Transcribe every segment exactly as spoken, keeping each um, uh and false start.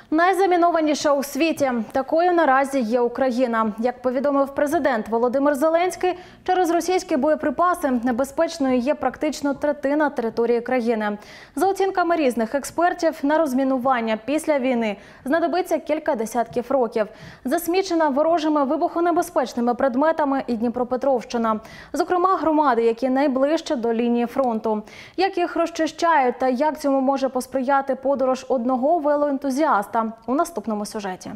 Найзамінованіша у світі. Такою наразі є Україна. Як повідомив президент Володимир Зеленський, через російські боєприпаси небезпечною є практично третина території країни. За оцінками різних експертів, на розмінування після війни знадобиться кілька десятків років. Засмічена ворожими вибухонебезпечними предметами і Дніпропетровщина. Зокрема, громади, які найближче до лінії фронту. Як їх розчищають та як цьому може посприяти подорож одного велоентузіаста у наступному сюжеті.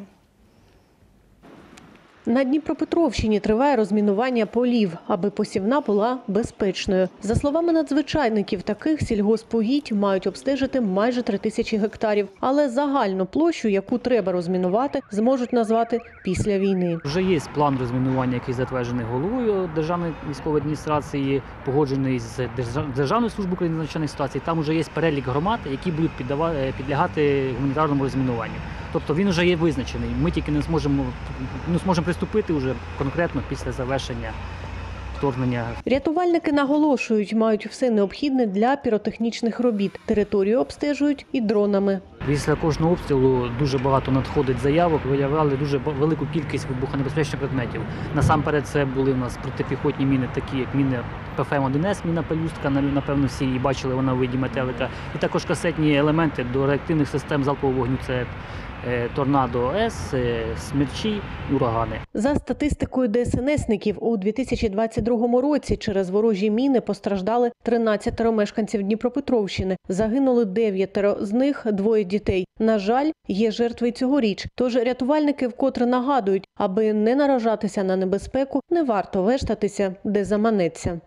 На Дніпропетровщині триває розмінування полів, аби посівна була безпечною. За словами надзвичайників, таких сільгоспугідь мають обстежити майже три тисячі гектарів. Але загальну площу, яку треба розмінувати, зможуть назвати після війни. Вже є план розмінування, який затверджений головою Державної військової адміністрації, погоджений з Державною службою України з надзвичайних ситуацій. Там вже є перелік громад, які будуть підлягати гуманітарному розмінуванню. Тобто він вже є визначений. Ми тільки не зможемо, не зможемо приступити вже конкретно після завершення вторгнення. Рятувальники наголошують, мають все необхідне для піротехнічних робіт. Територію обстежують і дронами. Після кожного обстрілу дуже багато надходить заявок, виявляли дуже велику кількість вибухонебезпечних предметів. Насамперед це були у нас протипіхотні міни, такі як міни Пе Еф Ем один Ес, міна пелюстка, напевно всі її бачили, вона у виді метелика. І також касетні елементи до реактивних систем залпового вогню, це Торнадо С, смерчі, урагани. За статистикою Де Ес Ен Есників, у дві тисячі двадцять другому році через ворожі міни постраждали тринадцятеро мешканців Дніпропетровщини. Загинули дев'ятеро, з них двоє дітей. На жаль, є жертви й цьогоріч. Тож рятувальники вкотре нагадують, аби не наражатися на небезпеку, не варто вештатися, де заманеться.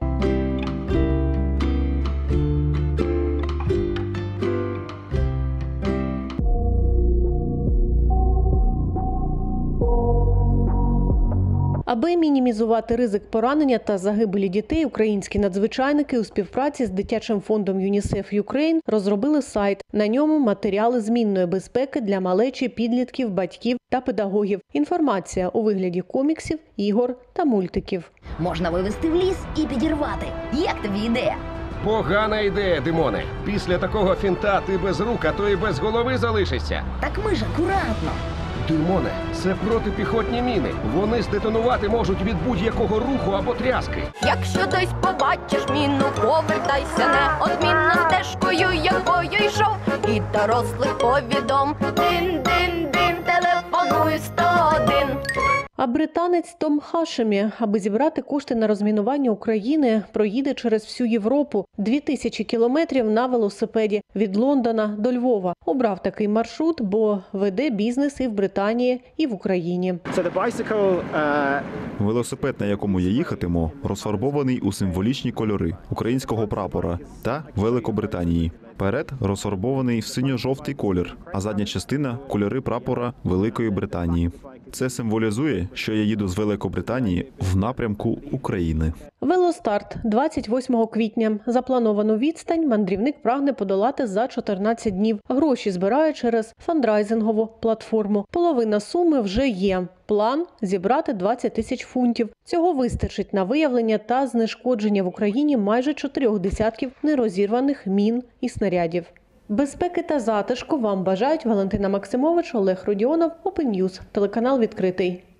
Аби мінімізувати ризик поранення та загибелі дітей, українські надзвичайники у співпраці з дитячим фондом ЮНІСЕФ Юкрейн розробили сайт. На ньому матеріали змінної безпеки для малечі, підлітків, батьків та педагогів. Інформація у вигляді коміксів, ігор та мультиків. Можна вивезти в ліс і підірвати. Як тобі ідея? Погана ідея, Димоне. Після такого фінта ти без рук, а то і без голови залишишся. Так ми ж акуратно. Димоне, це протипіхотні міни. Вони здетонувати можуть від будь-якого руху або тряски. Якщо десь побачиш міну, повертайся неодмінно стежкою, якою йшов. І дорослих повідом. Дин-дин-дин, телефонуй сто один. А британець Том Хашемі, аби зібрати кошти на розмінування України, проїде через всю Європу дві тисячі кілометрів на велосипеді від Лондона до Львова. Обрав такий маршрут, бо веде бізнес і в Британії, і в Україні. Велосипед, на якому я їхатиму, розфарбований у символічні кольори українського прапора та Великобританії. Перед розфарбований в синьо-жовтий колір, а задня частина – кольори прапора Великої Британії. Це символізує, що я їду з Великобританії в напрямку України. Велостарт двадцять восьмого квітня. Заплановану відстань мандрівник прагне подолати за чотирнадцять днів. Гроші збирає через фандрайзингову платформу. Половина суми вже є. План – зібрати двадцять тисяч фунтів. Цього вистачить на виявлення та знешкодження в Україні майже чотирьох десятків нерозірваних мін і снарядів. Безпеки та затишку вам бажають Валентина Максимович, Олег Родіонов, Open News, телеканал «Відкритий».